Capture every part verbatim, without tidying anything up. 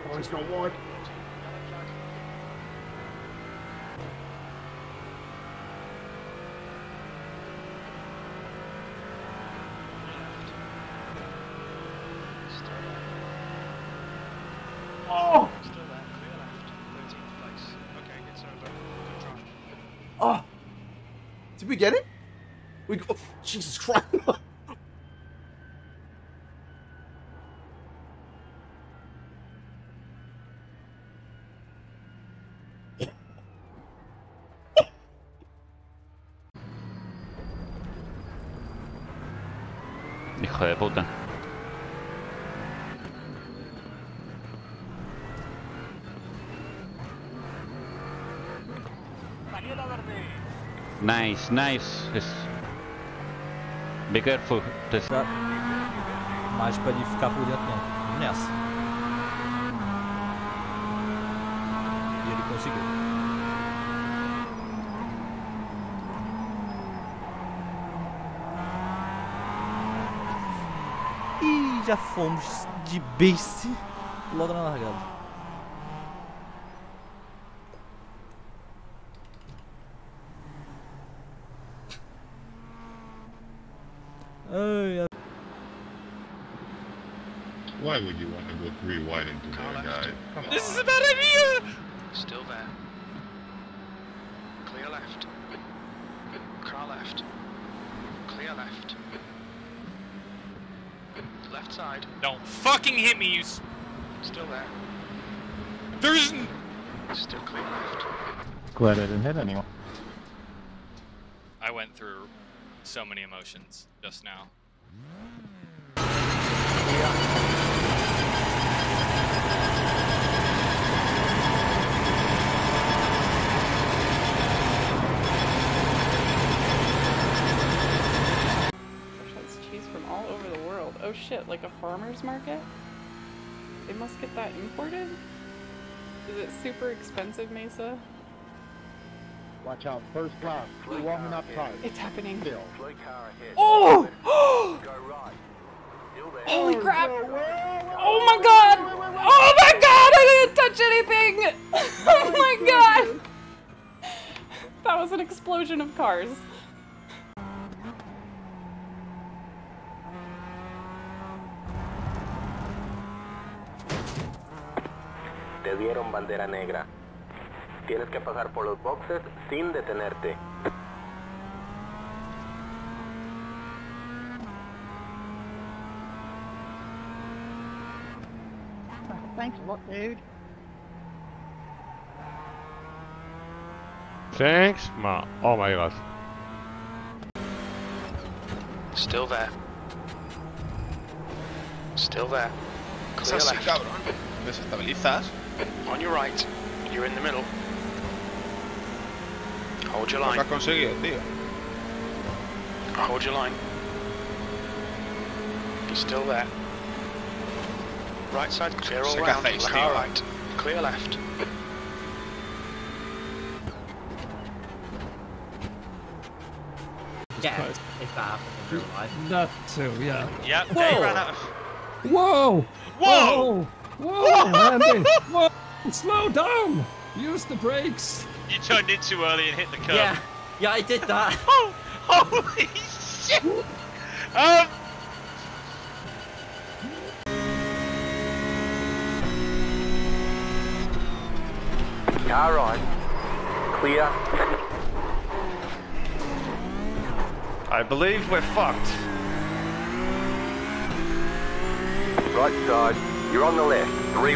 Oh, he's gone wide. Oh! Still there, clear left, thirteenth place. Okay, it's over. Good try. Oh! Did we get it? We oh, Jesus Christ! Hijo de puta. Nice, nice. Be careful. Tá. Mas pra ele ficar por dentro não. Vamos nessa. E ele conseguiu. E já fomos de base logo na largada. Ai, Why would you want to go three wide into there, guys? Come This on. is a bad idea! Still there. Clear left. Car left. Clear left. Left side. Don't fucking hit me, you s- Still there. There's n- Still clear left. Glad I didn't hit anyone. I went through so many emotions just now. That's cheese from all over the world. Oh shit, like a farmer's market? They must get that imported? Is it super expensive, Mesa? Watch out, first class. We're warming up tight. It's happening. Still. Oh! Holy crap! Oh my god! Oh my god! I didn't touch anything! Oh my god! That was an explosion of cars. Te dieron bandera negra. Tienes que pasar por los boxes sin detenerte. Thanks a lot, dude. Thanks, ma. Oh my god. Still there. Still there. Clear Es así, left. cabrón. Desestabilizas. On your right. You're in the middle. Hold your Lo line. has conseguido, tío. Hold your line. You're still there. Right side clear all Sé qué round. hacéis, Left tío. right. Clear left. Yeah, if that happened in real life. That too, yeah. Yep, Whoa. they ran out of- Whoa! Whoa! Whoa, Andy! Whoa! Slow down! Use the brakes! You turned in too early and hit the curb. Yeah, yeah, I did that. Oh, holy shit! Um. Car on. Clear. I believe we're fucked. Right side. You're on the left. Three.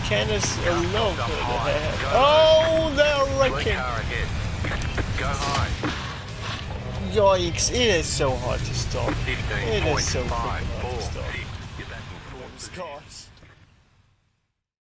Candace a little further ahead. Oh, they're wrecking! Yikes, it is so hard to stop. It is so freaking hard.